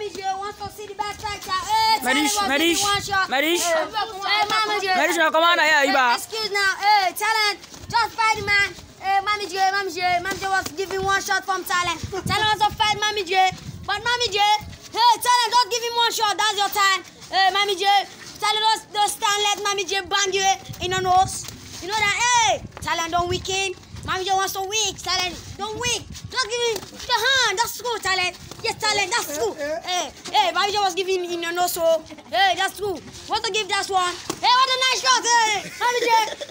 Mommy J wants to see the bad striker. Hey, Marish, Mommy J. Marish, now come on, here, Excuse now. Hey, talent. Just fight the man. Hey, Mommy J was giving one shot from talent. Talent wants to fight Mommy J. But Mommy J, hey, talent, don't give him one shot. That's your time. Hey, Mommy J, talent, don't stand. Let Mommy J bang you in the nose. You know that? Hey, talent, don't weaken. Mommy J wants to weak. Talent, don't weak. Just give him the hand. That's cool, talent. Yes, talent, that's true. Hey, Mommy J was giving in the nose. So, hey, that's true. Want to give that one? Hey, what a nice shot. Hey, Mommy J.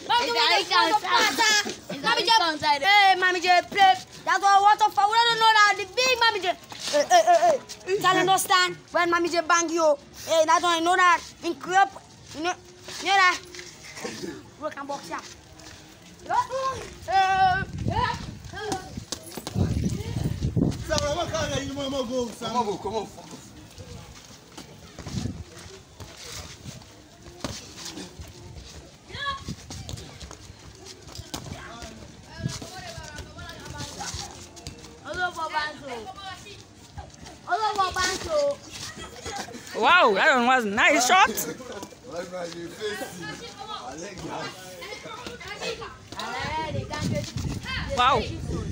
Hey, Mommy J, play. That's what water for. We don't know that. The big Mommy J. Hey. Talent, don't stand. When Mommy J bang you. Hey, that's why I know that. In crop. You know that. We can box ya. Come on. Wow, that one was a nice shot. Wow.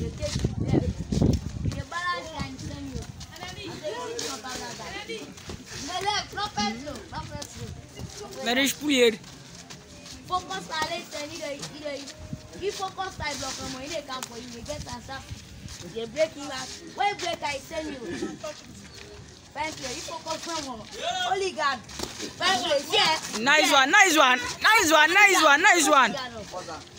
Marish Poulier. Focus if focus style block from in the camp for you, get answer. You break him out. When break I send you. Thank you. You focus from Holy God. Thank you. Yeah. Nice one.